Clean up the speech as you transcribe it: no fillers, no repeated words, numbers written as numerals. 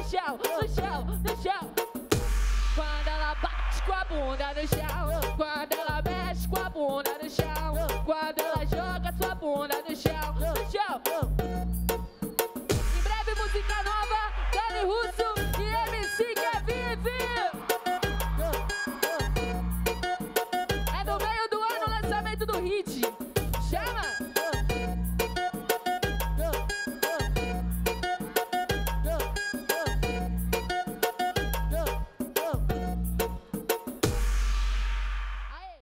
chão, no chão, no chão. Quando ela bate com a bunda no chão, quando ela mexe com a